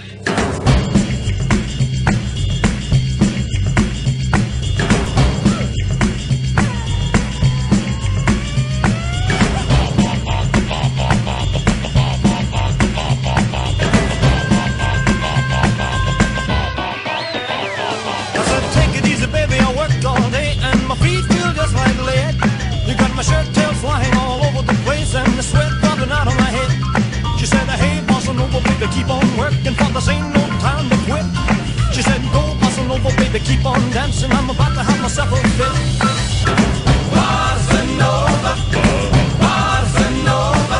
Keep on working, for this ain't no time to quit. She said, go, bossa nova, baby, keep on dancing. I'm about to have myself a fit. Bossa nova, bossa nova.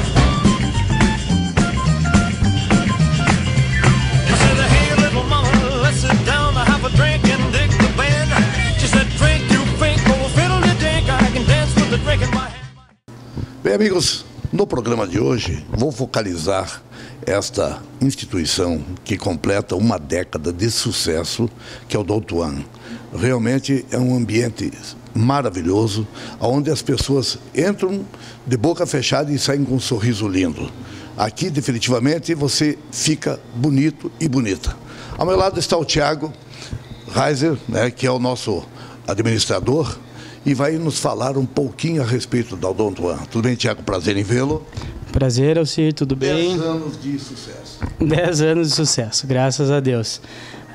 She said, hey, little mama, let's sit down and have a drink and dig the band. She said, drink, you think, oh, fiddle the dink, I can dance with the drink in my hand. Bem, amigos, no programa de hoje, vou focalizar esta instituição que completa uma década de sucesso, que é o Dom Tuan. Realmente é um ambiente maravilhoso, onde as pessoas entram de boca fechada e saem com um sorriso lindo. Aqui, definitivamente, você fica bonito e bonita. Ao meu lado está o Thiago Reiser, né, que é o nosso administrador, e vai nos falar um pouquinho a respeito do Dom Tuan. Tudo bem, Thiago? Prazer em vê-lo. Prazer, Alcir, tudo bem? 10 anos de sucesso. 10 anos de sucesso, graças a Deus.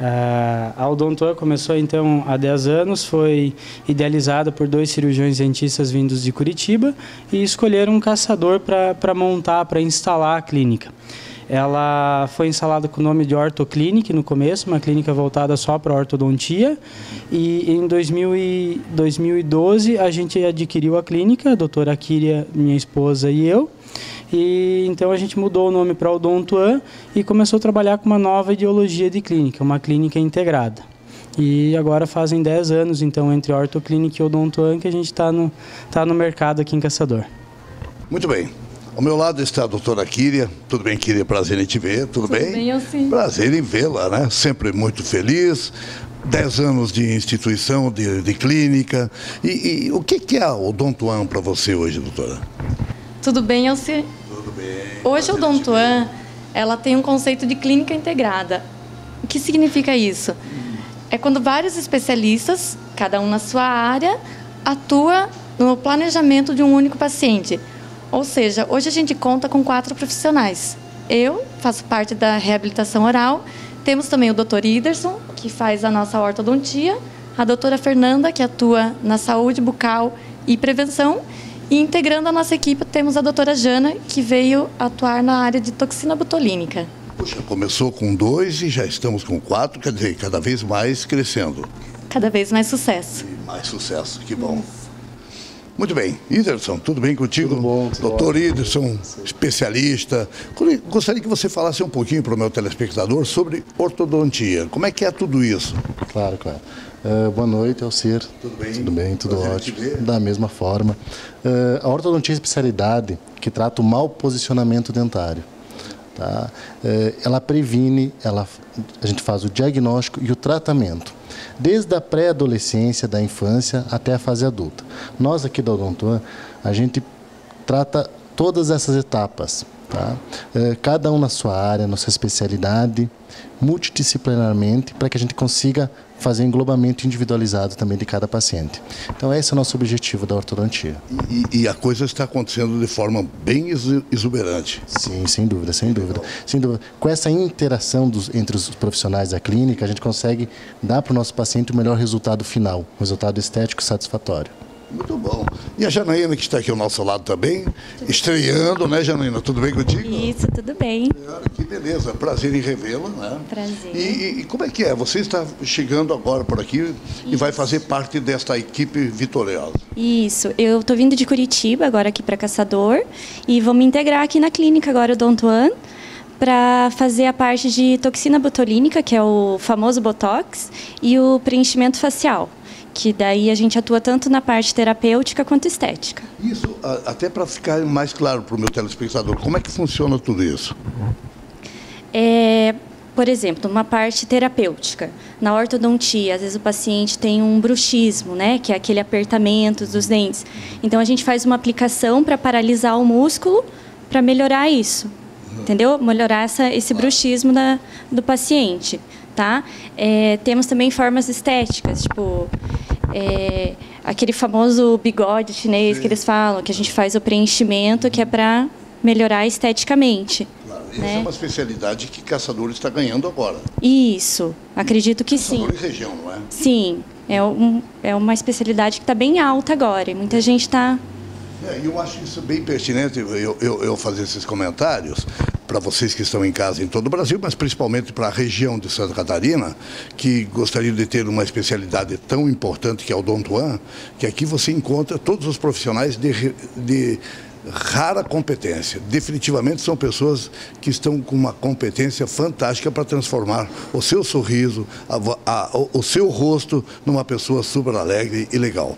A Dom Tuan começou então há 10 anos, foi idealizada por 2 cirurgiões dentistas vindos de Curitiba e escolheram um caçador para montar, para instalar a clínica. Ela foi instalada com o nome de Ortoclinic no começo, uma clínica voltada só para ortodontia. E em 2012 a gente adquiriu a clínica, a doutora Kíria, minha esposa e eu. E então a gente mudou o nome para o Dom Tuan e começou a trabalhar com uma nova ideologia de clínica, uma clínica integrada. E agora fazem 10 anos, então, entre a Ortoclinic e o Dom Tuan, que a gente está no mercado aqui em Caçador. Muito bem. Ao meu lado está a doutora Kíria. Tudo bem, Kíria? Prazer em te ver. Tudo bem? Tudo bem, eu sim. Prazer em vê-la, né? Sempre muito feliz. 10 anos de instituição, de clínica. E o que é o Dom Tuan para você hoje, doutora? Tudo bem, Alcir? Tudo bem. Hoje o Dom Tuan, ela tem um conceito de clínica integrada. O que significa isso? É quando vários especialistas, cada um na sua área, atua no planejamento de um único paciente. Ou seja, hoje a gente conta com 4 profissionais. Eu faço parte da reabilitação oral. Temos também o Dr. Iderson, que faz a nossa ortodontia. A doutora Fernanda, que atua na saúde bucal e prevenção. E integrando a nossa equipe, temos a doutora Jana, que veio atuar na área de toxina botulínica. Puxa, começou com 2 e já estamos com 4, quer dizer, cada vez mais crescendo. Cada vez mais sucesso. E mais sucesso, que bom. Muito bem. Iderson, tudo bem contigo? Tudo bom. Doutor Iderson, especialista. Gostaria que você falasse um pouquinho para o meu telespectador sobre ortodontia. Como é que é tudo isso? Claro. Boa noite, Alcir. Tudo bem? Tudo bem, tudo Prazer ótimo. te ver. Da mesma forma. A ortodontia é a especialidade que trata o mau posicionamento dentário. Tá? Ela previne, a gente faz o diagnóstico e o tratamento, desde a pré-adolescência, da infância até a fase adulta. Nós aqui da Dom Tuan, a gente trata todas essas etapas, tá? Cada um na sua área, na sua especialidade, multidisciplinarmente, para que a gente consiga fazer englobamento individualizado também de cada paciente. Então esse é o nosso objetivo da ortodontia. E a coisa está acontecendo de forma bem exuberante. Sim, sem dúvida. Com essa interação entre os profissionais da clínica, a gente consegue dar para o nosso paciente o melhor resultado final, um resultado estético satisfatório. Muito bom. E a Janaína, que está aqui ao nosso lado também, estreando, né, Janaína? Tudo bem contigo? Isso, tudo bem. Que beleza. Prazer em revê-la, né? Prazer. E como é que é? Você está chegando agora por aqui e vai fazer parte desta equipe vitoriosa. Isso. Eu estou vindo de Curitiba, agora aqui para Caçador, e vou me integrar aqui na clínica agora, o Dom Tuan, para fazer a parte de toxina botulínica, que é o famoso Botox, e o preenchimento facial, que daí a gente atua tanto na parte terapêutica quanto estética. Isso, até para ficar mais claro para o meu telespectador, como é que funciona tudo isso? Por exemplo, uma parte terapêutica. Na ortodontia, às vezes o paciente tem um bruxismo, né, que é aquele apertamento dos dentes. Então a gente faz uma aplicação para paralisar o músculo para melhorar isso. entendeu? Melhorar esse bruxismo do paciente, tá? Temos também formas estéticas, tipo aquele famoso bigode chinês que eles falam, que a gente faz o preenchimento, que é para melhorar esteticamente. Claro. Essa é uma especialidade que Caçador está ganhando agora. Isso, acredito que Caçador sim. e região, não é? Sim, é uma especialidade que está bem alta agora, e muita gente está... Eu acho isso bem pertinente, eu fazer esses comentários para vocês que estão em casa em todo o Brasil, mas principalmente para a região de Santa Catarina, que gostariam de ter uma especialidade tão importante que é o Odonto-One, que aqui você encontra todos os profissionais de rara competência. Definitivamente são pessoas que estão com uma competência fantástica para transformar o seu sorriso, o seu rosto numa pessoa super alegre e legal.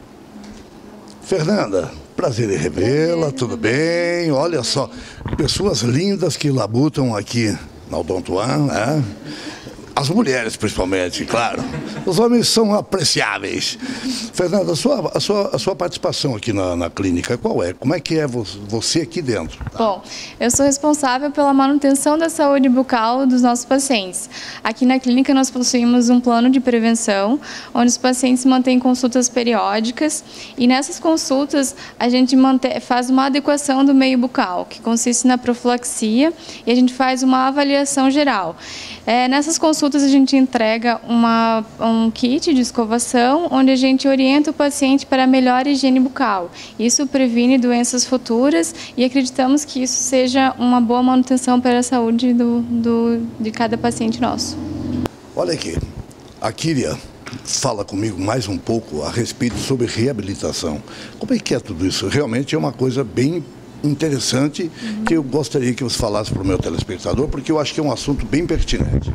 Fernanda, prazer em revê-la, tudo bem? Olha só, pessoas lindas que labutam aqui na Odonto-One, né? As mulheres, principalmente, claro. Os homens são apreciáveis. Fernanda, a sua participação aqui na clínica, qual é? Como é que é você aqui dentro? Bom, eu sou responsável pela manutenção da saúde bucal dos nossos pacientes. Aqui na clínica nós possuímos um plano de prevenção, onde os pacientes mantêm consultas periódicas e nessas consultas a gente faz uma adequação do meio bucal, que consiste na profilaxia e a gente faz uma avaliação geral. Nessas consultas a gente entrega um kit de escovação, onde a gente orienta o paciente para a melhor higiene bucal. Isso previne doenças futuras e acreditamos que isso seja uma boa manutenção para a saúde de cada paciente nosso. Olha aqui, a Kíria fala comigo mais um pouco a respeito sobre reabilitação. Como é que é tudo isso? Realmente é uma coisa bem interessante que eu gostaria que você falasse para o meu telespectador, porque eu acho que é um assunto bem pertinente.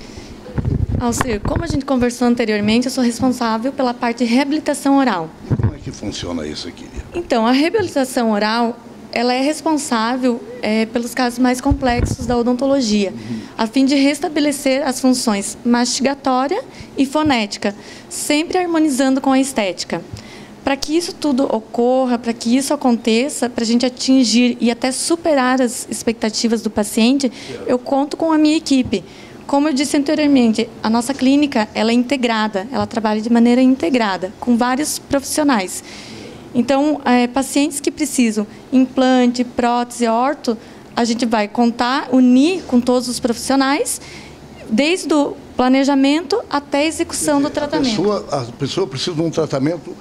Alcir, como a gente conversou anteriormente, eu sou responsável pela parte de reabilitação oral. E como é que funciona isso aqui? Então, a reabilitação oral, ela é responsável pelos casos mais complexos da odontologia, a fim de restabelecer as funções mastigatória e fonética, sempre harmonizando com a estética. Para que isso tudo ocorra, para que isso aconteça, para a gente atingir e até superar as expectativas do paciente, eu conto com a minha equipe. Como eu disse anteriormente, a nossa clínica ela é integrada, ela trabalha de maneira integrada, com vários profissionais. Então, pacientes que precisam implante, prótese, orto, a gente vai unir com todos os profissionais, desde o planejamento até a execução do tratamento. A pessoa precisa de um tratamento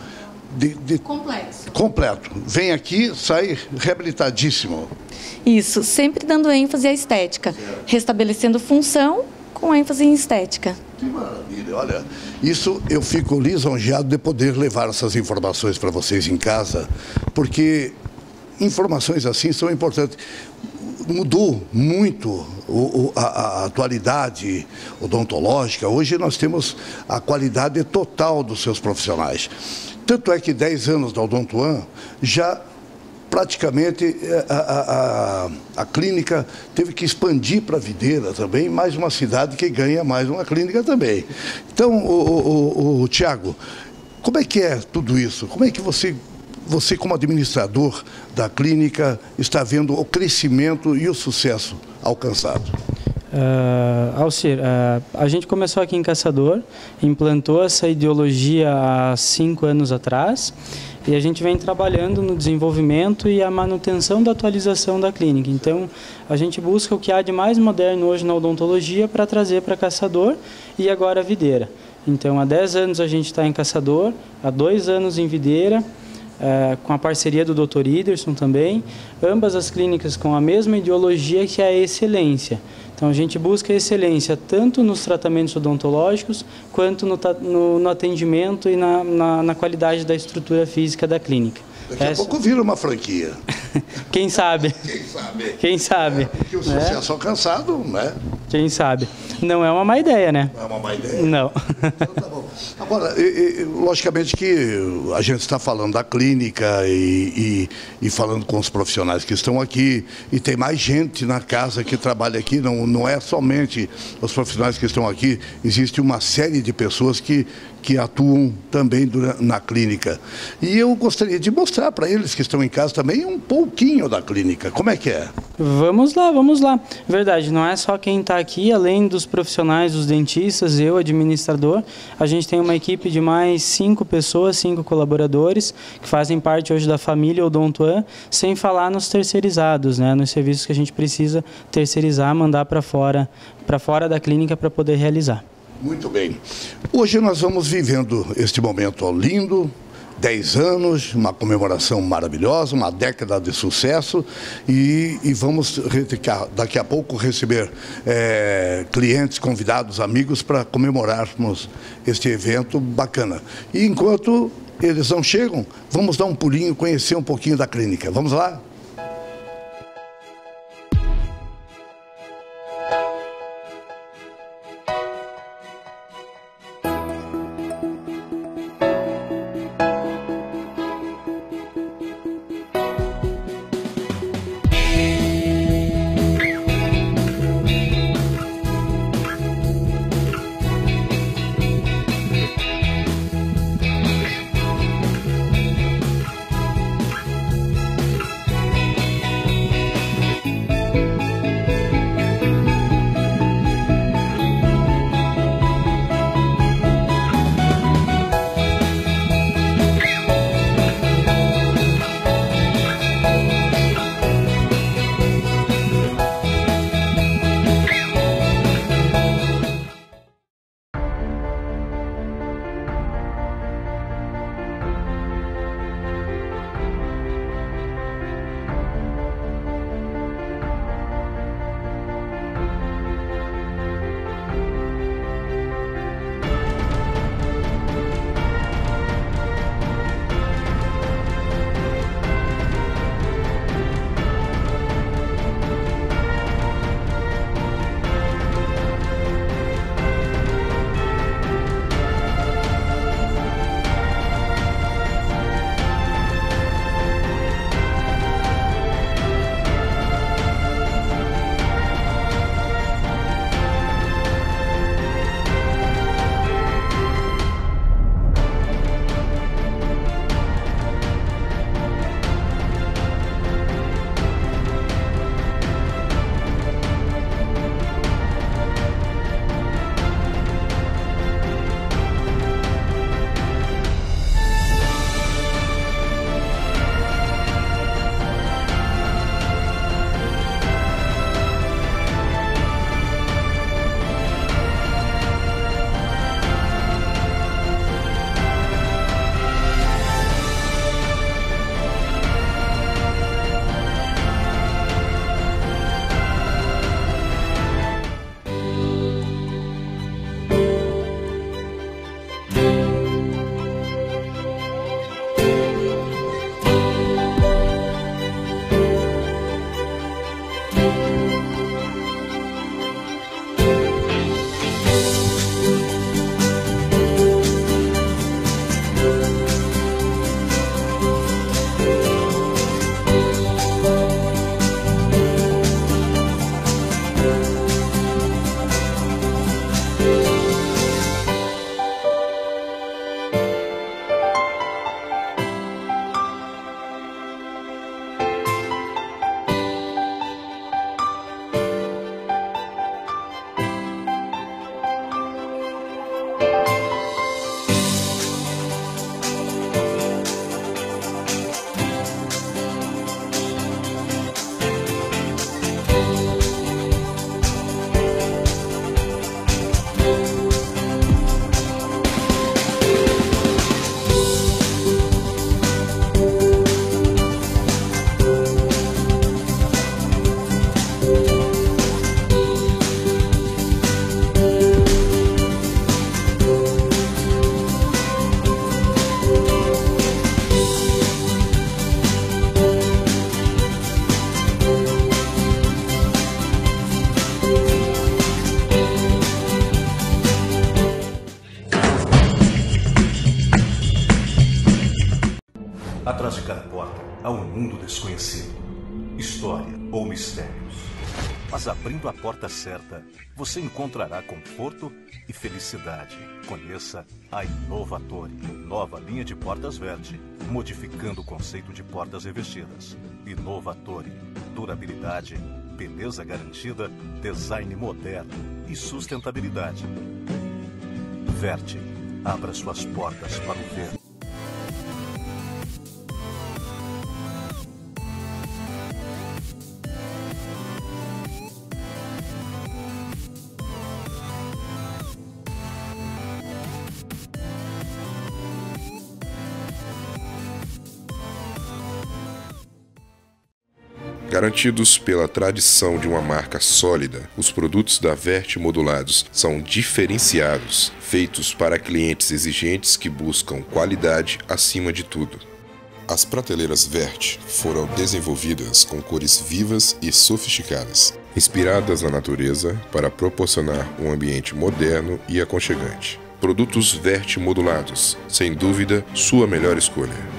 completo. Vem aqui, sai reabilitadíssimo. Isso, sempre dando ênfase à estética, restabelecendo função com ênfase em estética. Que maravilha, olha, isso eu fico lisonjeado de poder levar essas informações para vocês em casa, porque informações assim são importantes. Mudou muito a atualidade odontológica. Hoje nós temos a qualidade total dos seus profissionais. Tanto é que 10 anos da Odonto-One já praticamente a clínica teve que expandir para Videira também, mais uma cidade que ganha mais uma clínica também. Então, Tiago, como é que é tudo isso? Como é que você como administrador da clínica está vendo o crescimento e o sucesso alcançado? Alcir, a gente começou aqui em Caçador, implantou essa ideologia há 5 anos atrás e a gente vem trabalhando no desenvolvimento e a manutenção da atualização da clínica. Então, a gente busca o que há de mais moderno hoje na odontologia para trazer para Caçador e agora Videira. Então, há 10 anos a gente está em Caçador, há 2 anos em Videira, com a parceria do Dr. Iderson também, ambas as clínicas com a mesma ideologia que é a excelência. Então, a gente busca excelência tanto nos tratamentos odontológicos, quanto no atendimento e na qualidade da estrutura física da clínica. Daqui a pouco vira uma franquia. Quem sabe? Quem sabe? Porque o sucesso alcançado, né? Quem sabe? Não é uma má ideia, né? Não é uma má ideia? Não. Então, tá bom. Agora, logicamente que a gente está falando da clínica e falando com os profissionais que estão aqui, e tem mais gente na casa que trabalha aqui, não é somente os profissionais que estão aqui, existe uma série de pessoas que que atuam também na clínica. E eu gostaria de mostrar para eles que estão em casa também um pouquinho da clínica. Como é que é? Vamos lá, vamos lá. Verdade, não é só quem está aqui, além dos profissionais, dos dentistas, eu, administrador, a gente tem uma equipe de mais 5 pessoas, 5 colaboradores, que fazem parte hoje da família Odontoan, sem falar nos terceirizados, né, nos serviços que a gente precisa terceirizar, mandar para fora da clínica para poder realizar. Muito bem. Hoje nós vamos vivendo este momento lindo, 10 anos, uma comemoração maravilhosa, uma década de sucesso e vamos daqui a pouco receber clientes, convidados, amigos para comemorarmos este evento bacana. E enquanto eles não chegam, vamos dar um pulinho, conhecer um pouquinho da clínica. Vamos lá? Atrás de cada porta há um mundo desconhecido, história ou mistérios. Mas abrindo a porta certa, você encontrará conforto e felicidade. Conheça a Inovatore, nova linha de portas Verte, modificando o conceito de portas revestidas. Inovatore, durabilidade, beleza garantida, design moderno e sustentabilidade. Verte, abra suas portas para o ver. Garantidos pela tradição de uma marca sólida, os produtos da Verte Modulados são diferenciados, feitos para clientes exigentes que buscam qualidade acima de tudo. As prateleiras Verte foram desenvolvidas com cores vivas e sofisticadas, inspiradas na natureza para proporcionar um ambiente moderno e aconchegante. Produtos Verte Modulados, sem dúvida, sua melhor escolha.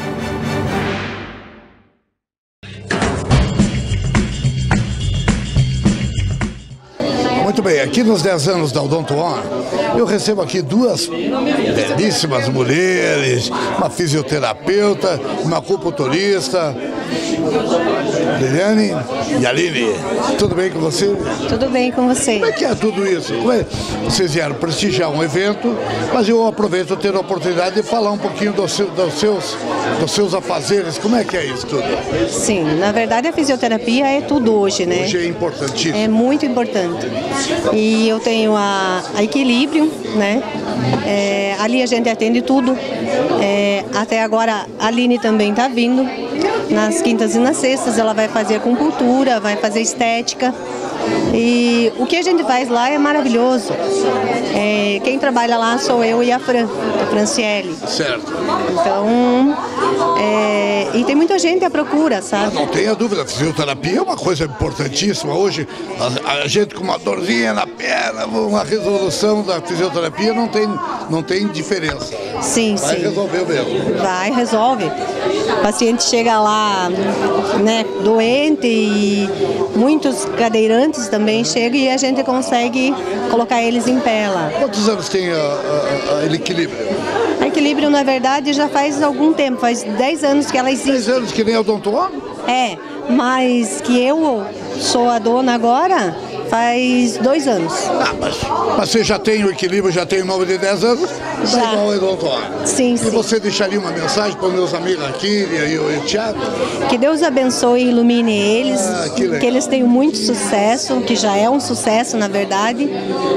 Muito bem, aqui nos 10 anos da Odonto One, eu recebo aqui duas belíssimas mulheres, uma fisioterapeuta, uma acupunturista, Liliane e Aline. Tudo bem com você? Tudo bem com você. Como é que é tudo isso? Vocês vieram prestigiar um evento, mas eu aproveito ter a oportunidade de falar um pouquinho dos seus afazeres. Como é que é isso tudo? Sim, na verdade a fisioterapia é tudo hoje, né? Hoje é importantíssimo. É muito importante. E eu tenho a Equilíbrio, né? Ali a gente atende tudo. Até agora a Aline também está vindo. Nas quintas e nas sextas ela vai fazer acupuntura, vai fazer estética. E o que a gente faz lá é maravilhoso. Quem trabalha lá sou eu e a Franciele. Certo. Então, e tem muita gente à procura, sabe? Não tenha dúvida, a fisioterapia é uma coisa importantíssima. Hoje, a gente com uma dorzinha na perna, uma resolução da fisioterapia não tem diferença. Sim, vai resolver mesmo. Vai, resolve. O paciente chega lá, né, doente e muitos cadeirantes também chegam e a gente consegue colocar eles em pé lá. Quantos anos tem a Equilíbrio? A Equilíbrio, na verdade, já faz algum tempo, faz 10 anos que ela existe. 10 anos que nem a Odonto One? Mas que eu sou a dona agora, faz 2 anos. Mas você já tem o Equilíbrio, já tem o nome de 10 anos? Já. Tá igual a Odonto One. Sim. E você deixaria uma mensagem para os meus amigos aqui e o Thiago? Que Deus abençoe e ilumine eles, que eles tenham muito sucesso, que já é um sucesso na verdade,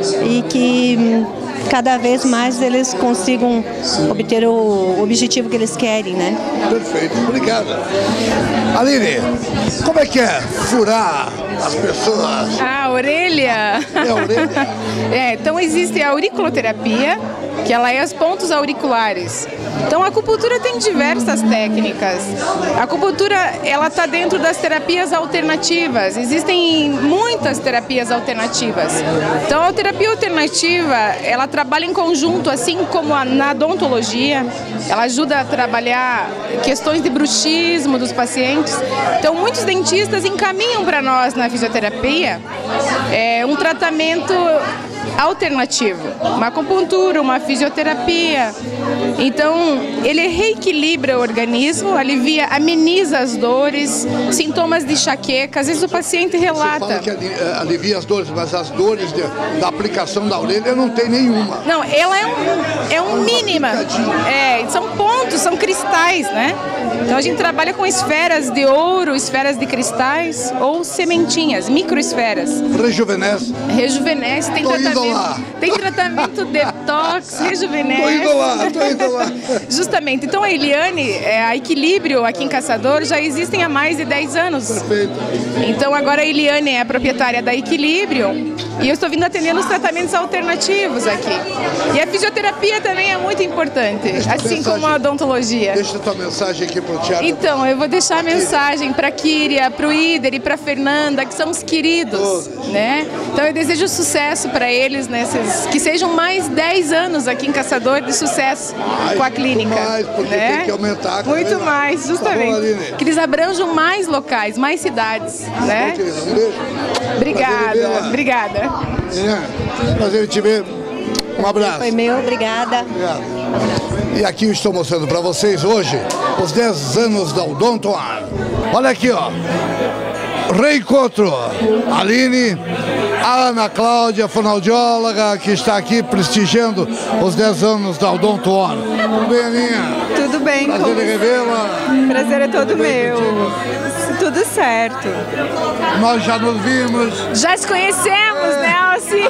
e que cada vez mais eles consigam obter o objetivo que eles querem, né? Perfeito, obrigada. Aline, como é que é furar as pessoas? A orelha. É a orelha? Então existe a auriculoterapia, que ela é os pontos auriculares. Então a acupuntura tem diversas técnicas. A acupuntura, ela está dentro das terapias alternativas. Existem muitas terapias alternativas. Então a terapia alternativa, ela trabalha em conjunto, assim como na odontologia. Ela ajuda a trabalhar questões de bruxismo dos pacientes. Então muitos dentistas encaminham para nós na fisioterapia um tratamento alternativo, uma acupuntura, uma fisioterapia. Então, ele reequilibra o organismo, alivia, ameniza as dores, sintomas de enxaqueca. Às vezes o paciente relata. Você fala que alivia as dores, mas as dores da aplicação da orelha não tem nenhuma. Não, ela é um mínima. São pontos, são cristais, né? Então a gente trabalha com esferas de ouro, esferas de cristais ou sementinhas, microesferas. Rejuvenesce. Rejuvenesce, tem tratamento detox, rejuvenesce. Tô indo lá. Justamente. Então a Eliane, a Equilíbrio aqui em Caçador já existem há mais de 10 anos. Perfeito. Então agora a Eliane é a proprietária da Equilíbrio e eu estou vindo atendendo os tratamentos alternativos aqui. E a fisioterapia também é muito importante, assim como a odontologia. Deixa a tua mensagem aqui pro Thiago. Então, eu vou deixar a mensagem para a Kíria, para o Íder e para a Fernanda, que são os queridos, né? Então eu desejo sucesso para eles. eles que sejam mais 10 anos aqui em Caçador de sucesso com a clínica. Muito mais, porque tem que aumentar. Muito mais, justamente. Tá bom, que eles abranjam mais locais, mais cidades, né? Um beijo. Obrigada. Prazer em te ver. Um abraço. Foi meu, obrigada. Obrigado. E aqui eu estou mostrando para vocês hoje os 10 anos da Odonto One. Olha aqui, ó. Reencontro. Aline, a Ana Cláudia, fonoaudióloga, que está aqui prestigiando os 10 anos da Odonto One. Tudo bem, Aninha? Tudo bem. Prazer em revê-la. Prazer é todo meu. Tudo certo. Nós já nos vimos. Já se conhecemos, né, Alci?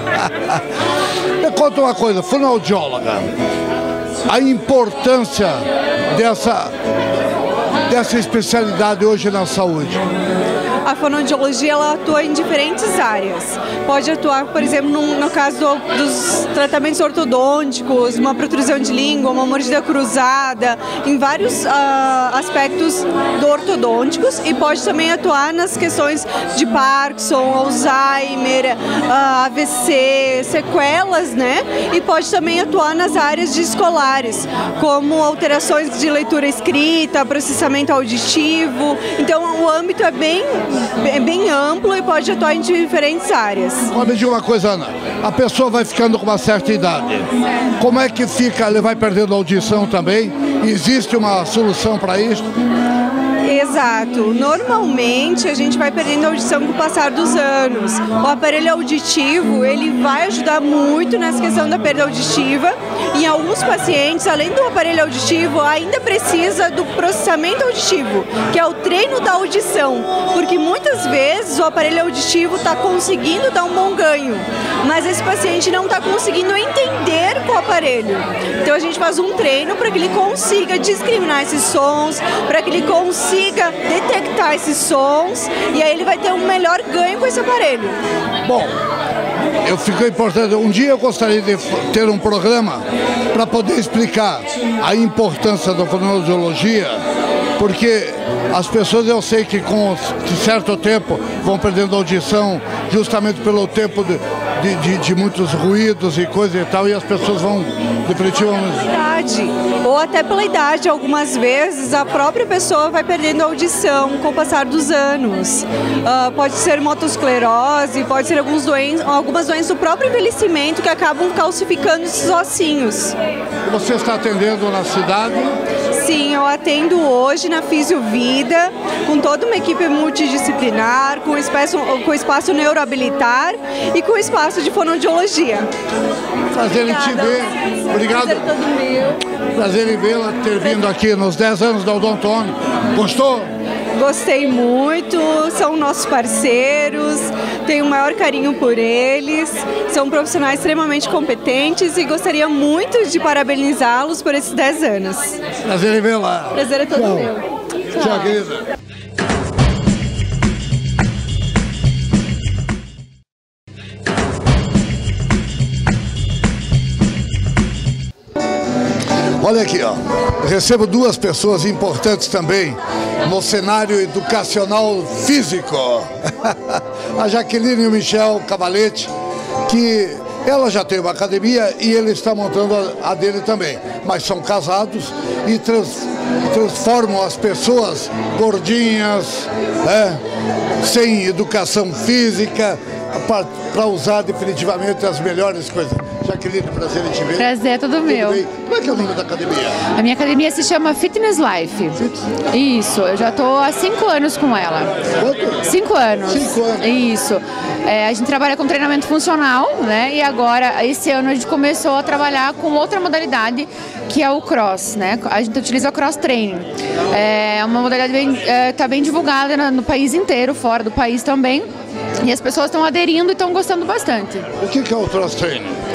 Me conta uma coisa, fonoaudióloga. A importância dessa especialidade hoje na saúde. A fonoaudiologia, ela atua em diferentes áreas. Pode atuar, por exemplo, no caso dos tratamentos ortodônticos, uma protrusão de língua, uma mordida cruzada, em vários aspectos ortodônticos, e pode também atuar nas questões de Parkinson, Alzheimer, AVC, sequelas, né? E pode também atuar nas áreas de escolares, como alterações de leitura escrita, processamento auditivo. Então, o âmbito é bem amplo e pode atuar em diferentes áreas. Me diga uma coisa, Ana, a pessoa vai ficando com uma certa idade, como é que fica? Ele vai perdendo a audição também? Existe uma solução para isso? Exato. Normalmente a gente vai perdendo a audição com o passar dos anos. O aparelho auditivo, ele vai ajudar muito nessa questão da perda auditiva. Em alguns pacientes, além do aparelho auditivo, ainda precisa do processamento auditivo, que é o treino da audição, porque muitas vezes o aparelho auditivo está conseguindo dar um bom ganho, mas esse paciente não está conseguindo entender com o aparelho. Então a gente faz um treino para que ele consiga discriminar esses sons, para que ele consiga detectar esses sons, e aí ele vai ter um melhor ganho com esse aparelho. Bom, ficou importante. Um dia eu gostaria de ter um programa para poder explicar a importância da fonoaudiologia, porque as pessoas, eu sei que com certo tempo vão perdendo audição justamente pelo tempo de muitos ruídos e coisa e tal, e as pessoas vão definitivamente... Ou até pela idade, algumas vezes a própria pessoa vai perdendo a audição com o passar dos anos. Pode ser motosclerose, pode ser algumas doenças do próprio envelhecimento que acabam calcificando esses ossinhos. Você está atendendo na cidade? Sim, eu atendo hoje na Fisiovida, com toda uma equipe multidisciplinar, com espaço neurohabilitar e com espaço de fonoaudiologia. Prazer em te ver. Obrigado. Prazer todo meu. Prazer em vê-la, ter vindo aqui nos 10 anos da Odonto One. Gostou? Gostei muito, são nossos parceiros, tenho o maior carinho por eles, são profissionais extremamente competentes e gostaria muito de parabenizá-los por esses 10 anos. Prazer em vê-la. Prazer é todo meu. Tchau, querida. Olha aqui, ó. Recebo duas pessoas importantes também no cenário educacional físico. A Jaqueline e o Michel Cavalete, que ela já tem uma academia e ele está montando a dele também. Mas são casados e transformam as pessoas gordinhas, sem educação física, para usar definitivamente as melhores coisas. Jaqueline, prazer em te ver. Prazer é todo meu. Como é que é o nome da academia? A minha academia se chama Fitness Life. Isso, eu já estou há 5 anos com ela. Quanto? 5 anos. 5 anos. Isso. A gente trabalha com treinamento funcional, né? E agora, esse ano, a gente começou a trabalhar com outra modalidade, que é o cross, né? A gente utiliza o cross training. É uma modalidade está bem divulgada no país inteiro, fora do país também. E as pessoas estão aderindo e estão gostando bastante. O que é o cross training?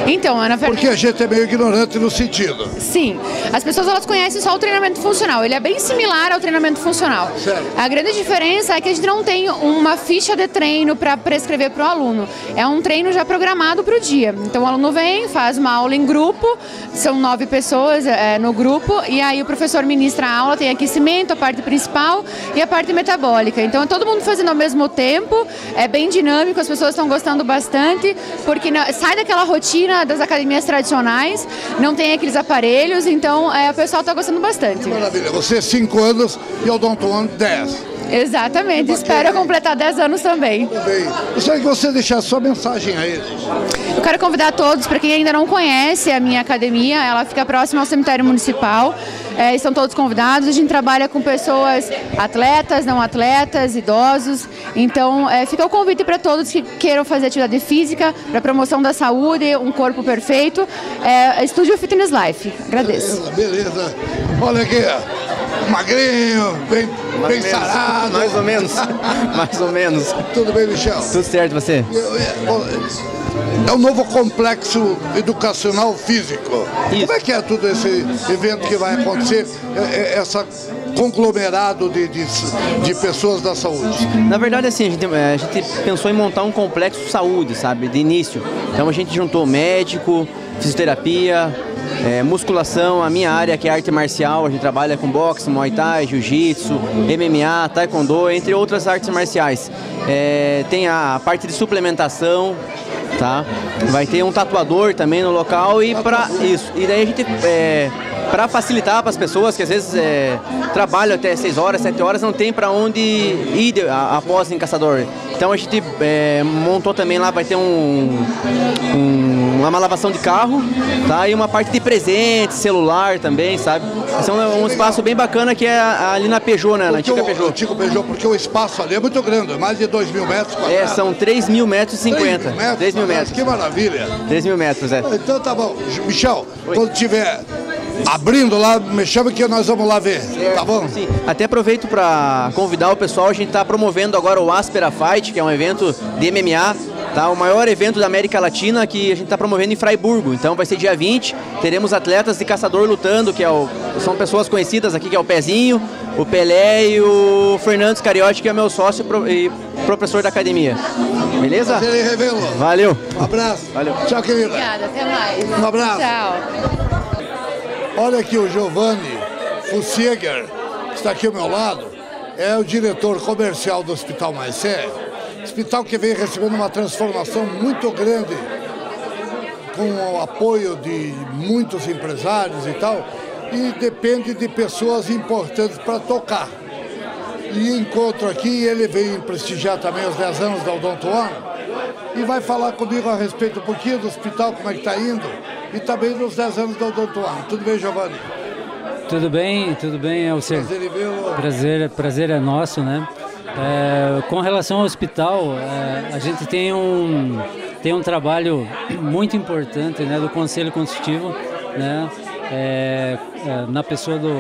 Então, na verdade... Porque a gente é meio ignorante no sentido. Sim, as pessoas elas conhecem só o treinamento funcional, ele é bem similar ao treinamento funcional. Certo. A grande diferença é que a gente não tem uma ficha de treino para prescrever para o aluno, é um treino já programado para o dia. Então o aluno vem, faz uma aula em grupo, são 9 pessoas no grupo, e aí o professor ministra a aula, tem aquecimento, a parte principal e a parte metabólica. Então é todo mundo fazendo ao mesmo tempo, é bem dinâmico, as pessoas estão gostando bastante, porque sai daquela rotina das academias tradicionais, não tem aqueles aparelhos, então o pessoal está gostando bastante. Que maravilha, você 5 anos e o Dom Tuan 10. Exatamente, espero completar 10 anos também. Gostaria que você deixasse sua mensagem a eles. Eu quero convidar todos, para quem ainda não conhece a minha academia, ela fica próxima ao cemitério municipal. Estão todos convidados, a gente trabalha com pessoas atletas, não atletas, idosos. Então fica o convite para todos que queiram fazer atividade física, para promoção da saúde, um corpo perfeito. Estúdio Fitness Life. Agradeço. Beleza. Olha aqui, magrinho, bem sarado. Mais ou menos. Mais ou menos. Tudo bem, Michel? Tudo certo, você? É um novo complexo educacional físico. Isso. Como é que é tudo esse evento que vai acontecer, essa conglomerado de pessoas da saúde? Na verdade, assim, a gente pensou em montar um complexo saúde, sabe, de início. Então a gente juntou médico, fisioterapia, musculação, a minha área que é arte marcial, a gente trabalha com boxe, muay thai, jiu-jitsu, MMA, taekwondo, entre outras artes marciais. Tem a parte de suplementação, tá? Vai ter um tatuador também no local e para isso. E daí a gente para facilitar para as pessoas que às vezes trabalham até 6 horas, 7 horas, não tem para onde ir após em Caçador. Então a gente montou também lá, vai ter uma lavação de carro, tá? E uma parte de presente, celular também, sabe? Esse é um espaço bem bacana que é ali na Peugeot, né? Na antiga Peugeot. Antigo Peugeot, porque o espaço ali é muito grande, mais de 2.000 metros quadrados. São 3.000 metros e 50. 3.000 metros. Que maravilha. 3.000 metros, Então tá bom. Michel, quando tiver abrindo lá, me chama que nós vamos lá ver, tá bom? Sim. Até aproveito para convidar o pessoal, a gente está promovendo agora o Aspera Fight, que é um evento de MMA, tá? O maior evento da América Latina que a gente está promovendo em Fraiburgo. Então vai ser dia 20, teremos atletas de Caçador lutando, que são pessoas conhecidas aqui, que é o Pezinho, o Pelé e o Fernando Scariotti, que é meu sócio e professor da academia. Beleza? Valeu. Um abraço. Valeu. Tchau, querida. Obrigada, até mais. Um abraço. Tchau. Olha aqui o Giovanni Fussieger, que está aqui ao meu lado, é o diretor comercial do Hospital Maicé, hospital que vem recebendo uma transformação muito grande, com o apoio de muitos empresários e tal, e depende de pessoas importantes para tocar. E encontro aqui, ele veio prestigiar também os 10 anos da Odontoan, e vai falar comigo a respeito um pouquinho do hospital, como é que está indo, e também dos 10 anos da Odontoan. Tudo bem, Giovanni? Tudo bem, Alcir. Prazer em vê-lo. Prazer é nosso, né? Com relação ao hospital, a gente tem um trabalho muito importante, né, do Conselho Consultivo, né? Na pessoa do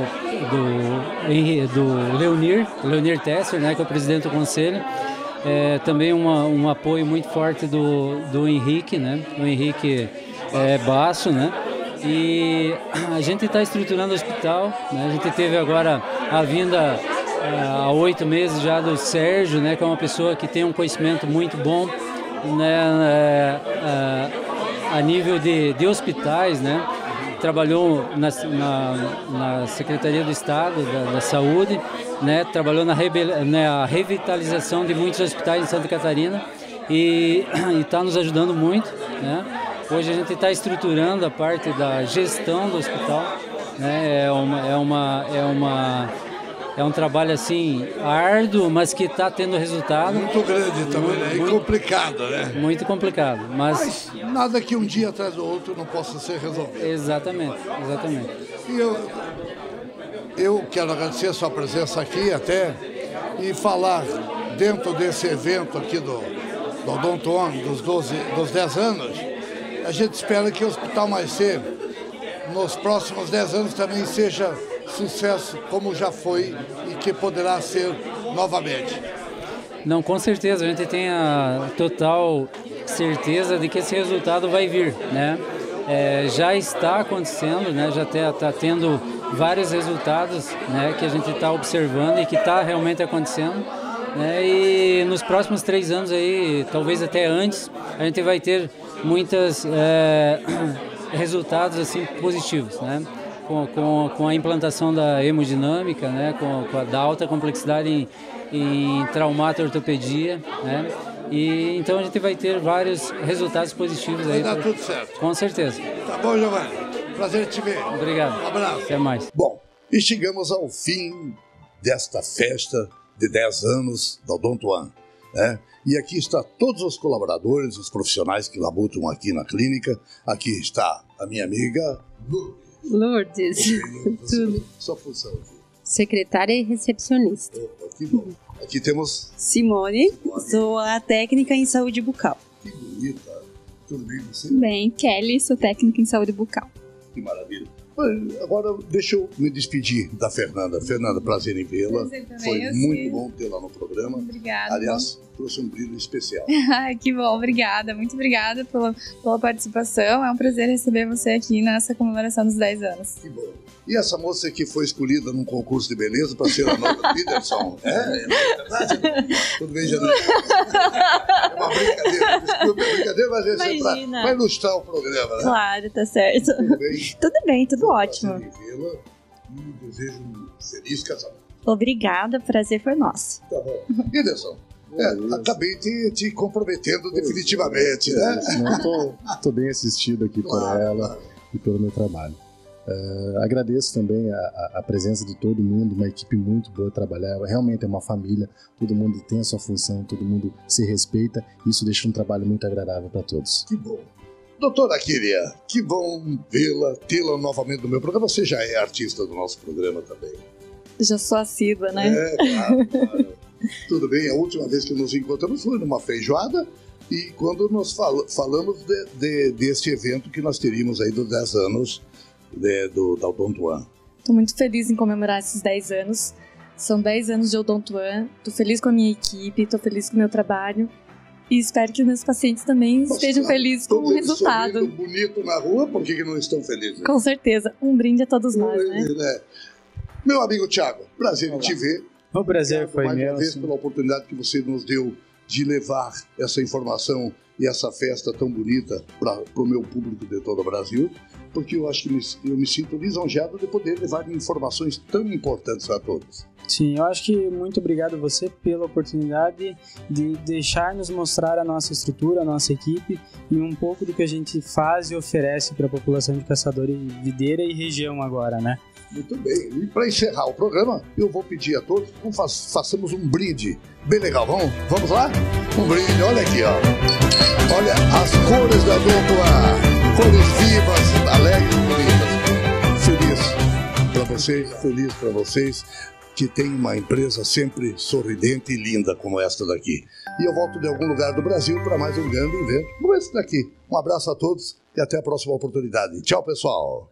Leonir Tesser, né, que é o presidente do Conselho. Também um apoio muito forte do Henrique, né? O Henrique Basso, né? E a gente está estruturando o hospital, né? A gente teve agora a vinda há 8 meses já do Sérgio, né? Que é uma pessoa que tem um conhecimento muito bom, né? A nível de hospitais, né? Trabalhou na Secretaria do Estado da Saúde, né? Trabalhou na revitalização de muitos hospitais em Santa Catarina e está nos ajudando muito, né? Hoje a gente está estruturando a parte da gestão do hospital, né? É um trabalho assim árduo, mas que está tendo resultado. Muito grande também, né? E complicado, né? Muito complicado, mas nada que um dia atrás do outro não possa ser resolvido. Exatamente. E eu quero agradecer a sua presença aqui até e falar dentro desse evento aqui do Odontoan, dos 10 anos. A gente espera que o Hospital Maicé, nos próximos 10 anos, também seja sucesso como já foi e que poderá ser novamente. Não, com certeza, a gente tem a total certeza de que esse resultado vai vir, né? Já está acontecendo, né? Já está tendo vários resultados, né? Que a gente está observando e que está realmente acontecendo, né? E nos próximos 3 anos aí, talvez até antes, a gente vai ter muitos resultados assim positivos, né? Com a implantação da hemodinâmica, né? Com a da alta complexidade em traumato-ortopedia, né? E então a gente vai ter vários resultados positivos aí. Vai dar tudo certo. Com certeza. Tá bom, Giovanni. Prazer te ver. Obrigado. Um abraço. Até mais. Bom, e chegamos ao fim desta festa de 10 anos da Odonto-One, né? E aqui está todos os colaboradores, os profissionais que labutam aqui na clínica. Aqui está a minha amiga Lourdes. Tudo. Sua função aqui. Secretária e recepcionista. Que bom. Aqui temos Simone, sou a técnica em saúde bucal. Que bonita. Tudo bem você? Bem, Kelly, sou técnica em saúde bucal. Que maravilha. Agora deixa eu me despedir da Fernanda. Fernanda, prazer em vê-la. Foi muito bom tê-la no programa. Obrigada. Aliás, trouxe um brilho especial. Que bom, obrigada. Muito obrigada pela participação. É um prazer receber você aqui nessa comemoração dos 10 anos. Que bom. E essa moça que foi escolhida num concurso de beleza para ser a nova Peterson? É verdade? Tudo bem, Janine? É uma brincadeira. Desculpa, é brincadeira, mas esse é para ilustrar o programa, né? Claro, tá certo. Tudo bem? Tudo bem, tudo ótimo. Vê-la e desejo um feliz casamento. Obrigada, prazer foi nosso. Tá bom. Peterson, acabei te comprometendo definitivamente, né? Estou bem assistido aqui por ela e pelo meu trabalho. Agradeço também a presença de todo mundo, uma equipe muito boa a trabalhar. Realmente é uma família, todo mundo tem a sua função, todo mundo se respeita. Isso deixa um trabalho muito agradável para todos. Que bom. Doutora Kyria, que bom tê-la novamente no meu programa. Você já é artista do nosso programa também. Já sou assídua, né? Claro. Tudo bem, a última vez que nos encontramos foi numa feijoada e quando nós falamos deste evento que nós teríamos aí dos 10 anos da Odonto-One. Estou muito feliz em comemorar esses 10 anos. São 10 anos de Odonto-One. Estou feliz com a minha equipe, estou feliz com o meu trabalho. E espero que os meus pacientes também estejam felizes com o resultado. Bonito na rua, por que não estão felizes? Com certeza. Um brinde a todos nós, né? Meu amigo Thiago, prazer em te ver. O prazer foi meu. Mais uma vez sim. pela oportunidade que você nos deu de levar essa informação e essa festa tão bonita para o meu público de todo o Brasil, porque eu acho que eu me sinto lisonjeado de poder levar informações tão importantes a todos. Sim, eu acho que muito obrigado a você pela oportunidade de deixar-nos mostrar a nossa estrutura, a nossa equipe e um pouco do que a gente faz e oferece para a população de Caçador e Videira e região agora, né? Muito bem, e para encerrar o programa, eu vou pedir a todos que façamos um brinde bem legal. Vamos lá? Um brinde, olha aqui, ó. Olha as cores da Odonto-One, cores vivas, alegres e bonitas. Feliz para você, feliz para vocês que tem uma empresa sempre sorridente e linda como esta daqui. E eu volto de algum lugar do Brasil para mais um grande evento como esse daqui. Um abraço a todos e até a próxima oportunidade. Tchau, pessoal!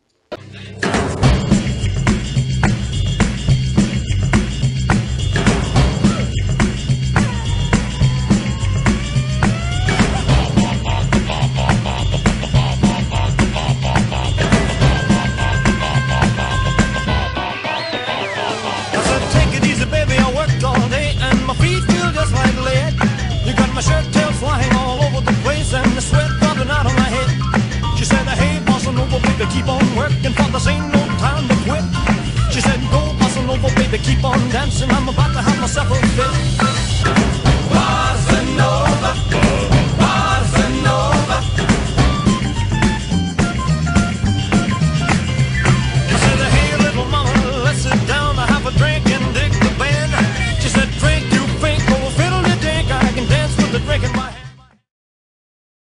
My shirt tail flying all over the place and the sweat dropping out of my head. She said, hey, bossa nova, baby, keep on working, for this ain't no time to quit. She said, go, bossa nova, baby, keep on dancing, I'm about to have myself a fit.